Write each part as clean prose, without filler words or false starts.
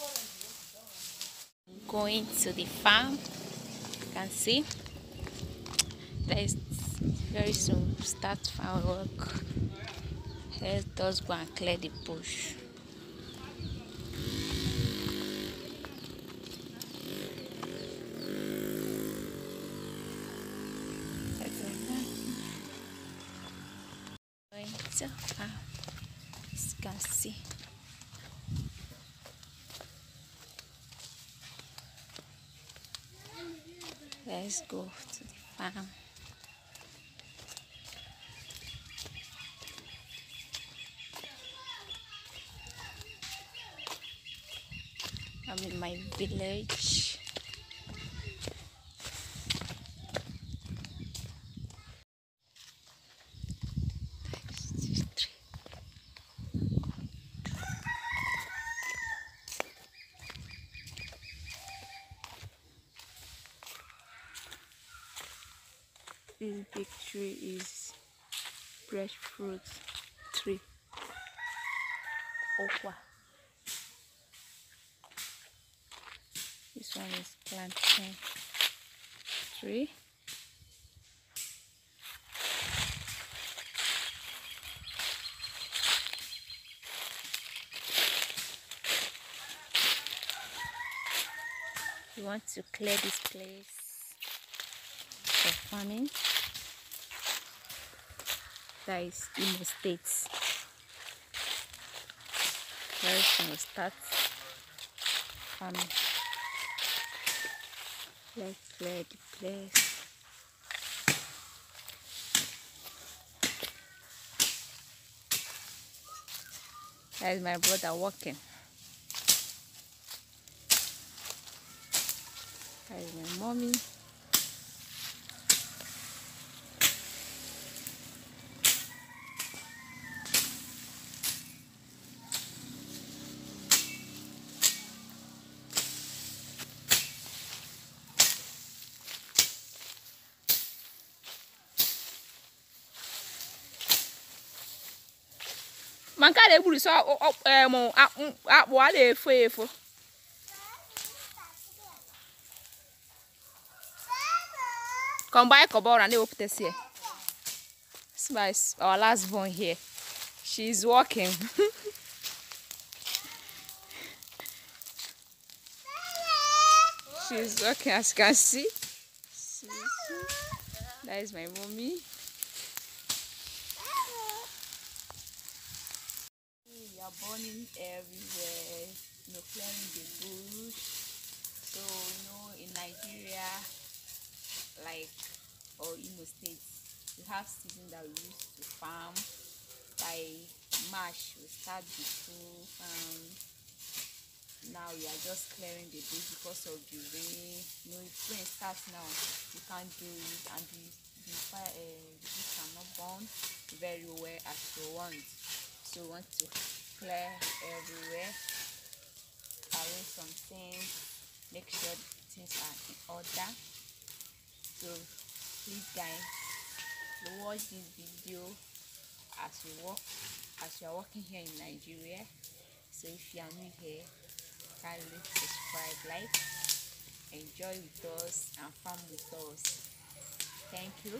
Going to the farm. You can see there is very soon start farm work. Let's just go and clear the bush. Going to farm, as you can see. Let's go to the farm. I'm in my village. This big tree is breadfruit tree. Okwa. This one is plantain tree. We want to clear this place for farming. That is Imo State. Very soon we'll start farming. Let's clear the place. That is my brother walking. That is my mommy. Man can't able to saw what they for. Come by Cobor and they will put this here. This is our last born here. She's walking. She's walking, as you can see. That is my mommy. We are burning everywhere, clearing the bush. So, in Nigeria, like, or Imo State, we have season that we used to farm. By March, we start the full farm. Now we are just clearing the bush because of the rain. If rain starts now, you can't do it, and the bush cannot burn very well as you want. So we want to clear everywhere, arrange some things, make sure things are in order. So please guys, watch this video as you are working here in Nigeria. So if you are new here, kindly subscribe, like, enjoy with us and farm with us. Thank you.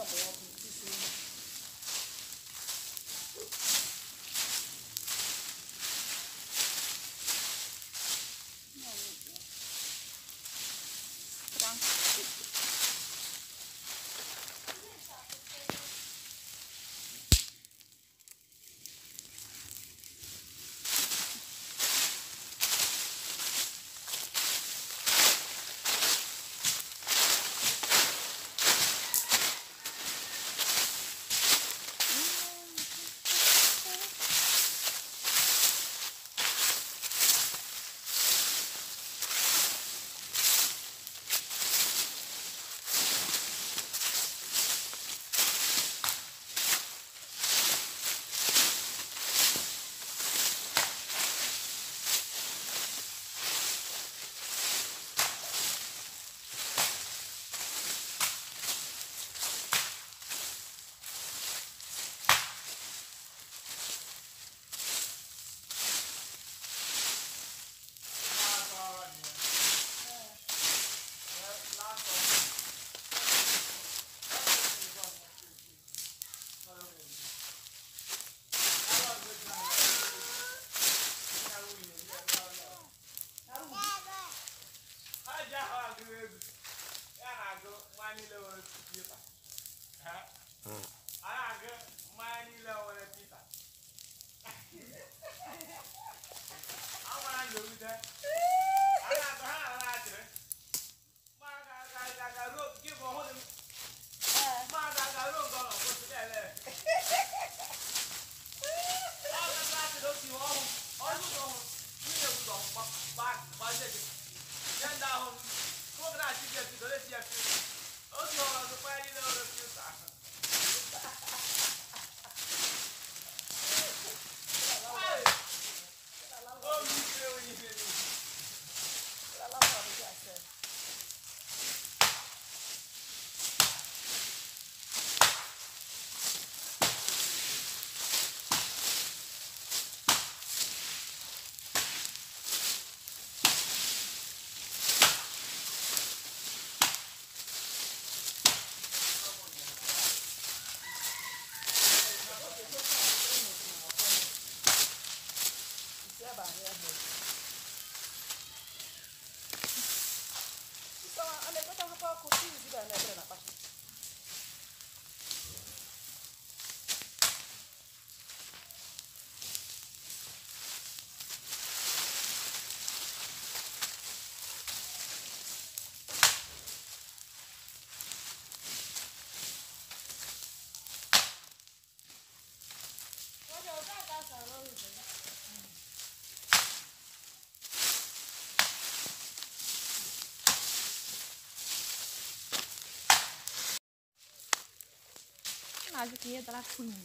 Acho que ia dar cunha.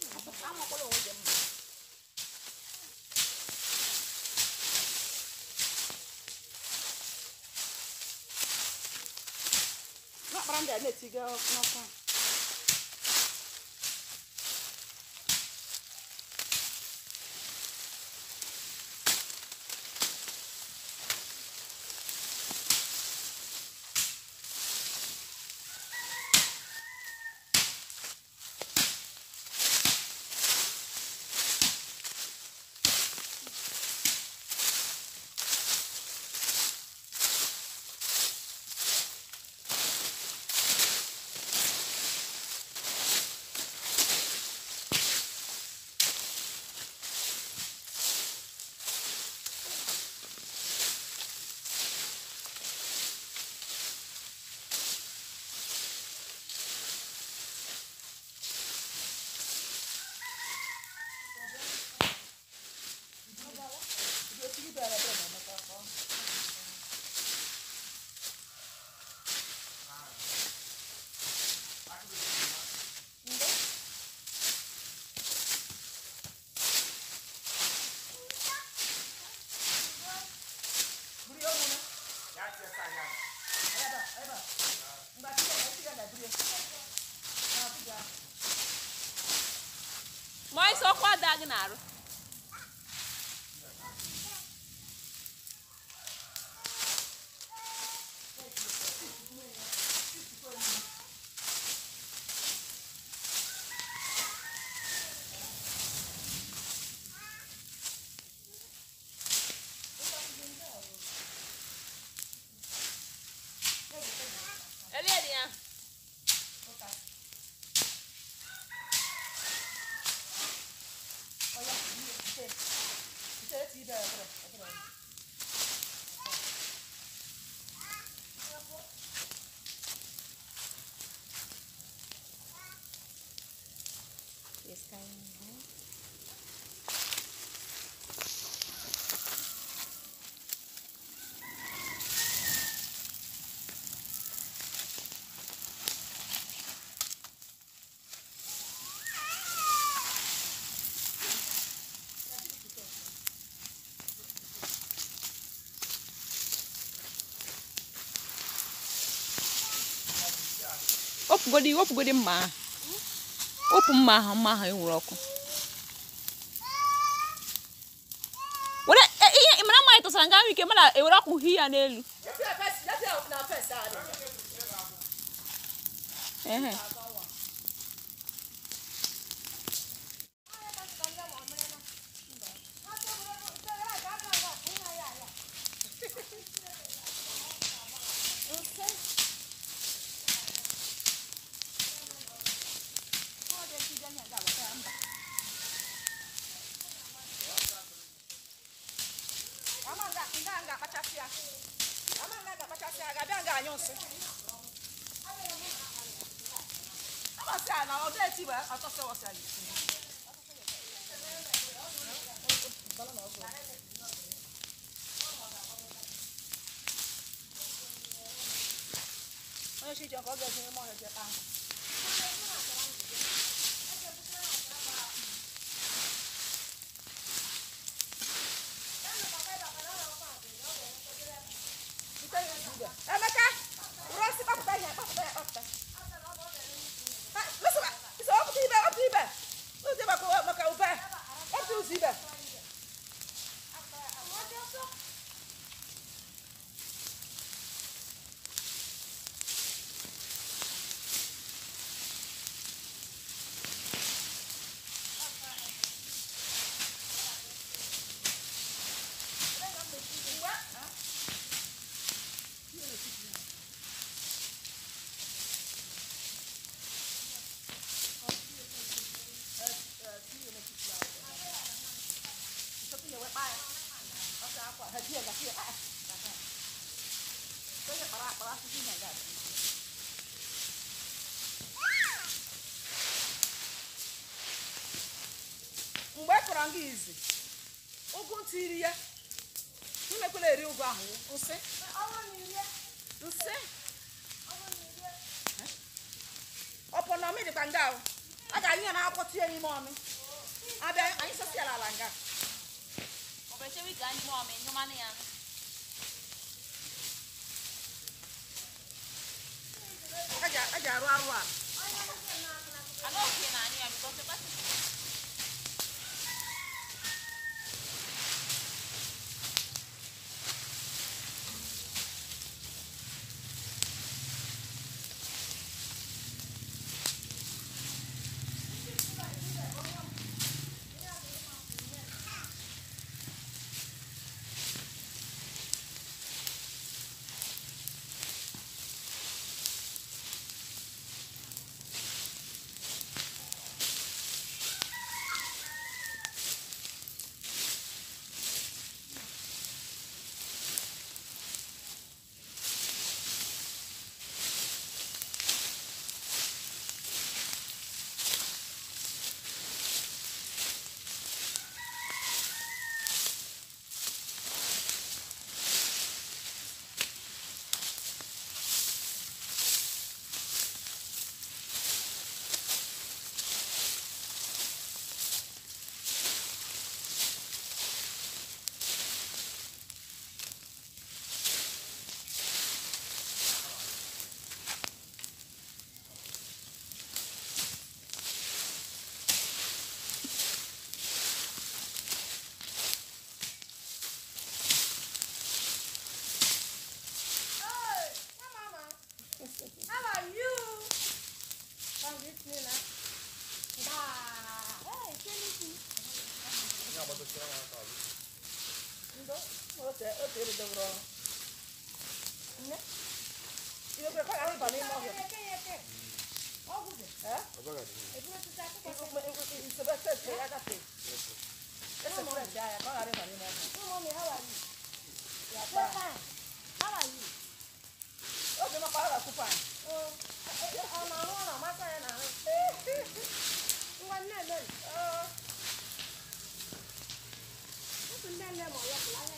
Not brand new to go. No fun. Mas só com a Dagnaro. This kind of Opugodi ma. Open ma enwuru wala imana ma ito sanga wike mala ewura ku hiya n'elu. Easy. Ogun tiri ya. Ni me kwele eri ogun ahun. Ose. Ose. Opo na mi di panga o. Aga yin na akoti eyin mo mi. Abia ayin so si ala langa. Obe se wi kan mo mi nyoma ne ya. Aja ru aru a. Ano ki na ni am because ba Ese fresh ya, ka ghara ịbara ime ọkụ. Mommy, how are you? Ya Very taa. fine. How are you? Oge makwa ara kupa. Oh, I'm on my side now. One name. Oh, What's the name of your client?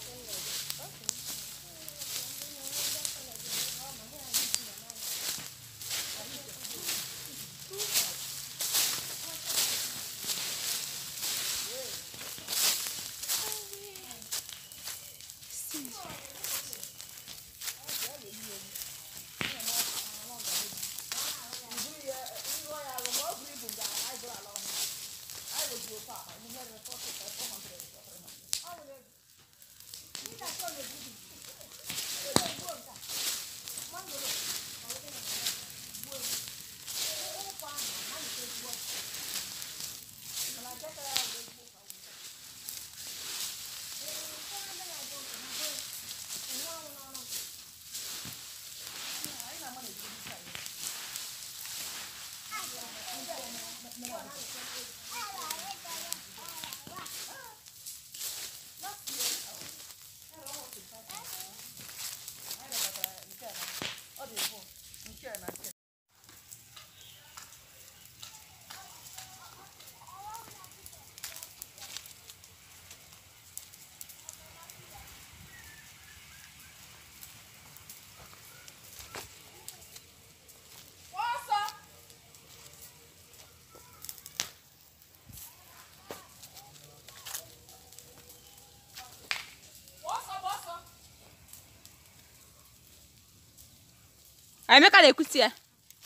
I make a quick here.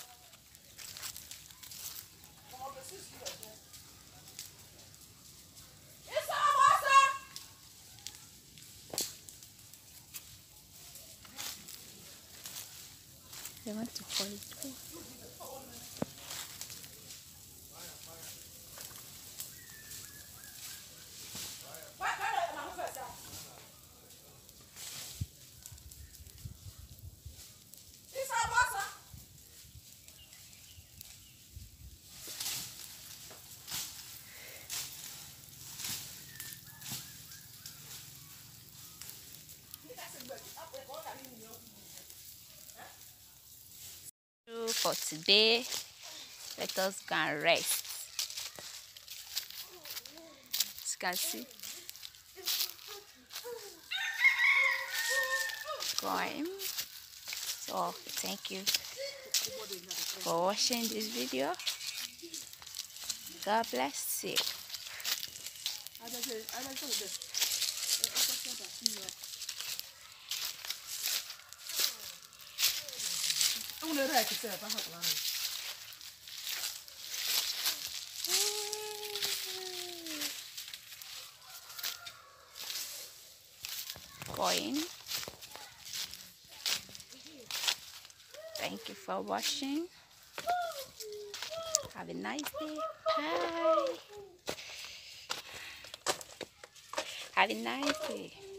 I want to hold it. For today, let us go and rest. As you can see, going. So thank you for watching this video. God bless you. Going. Thank you for watching. Have a nice day. Bye. Have a nice day.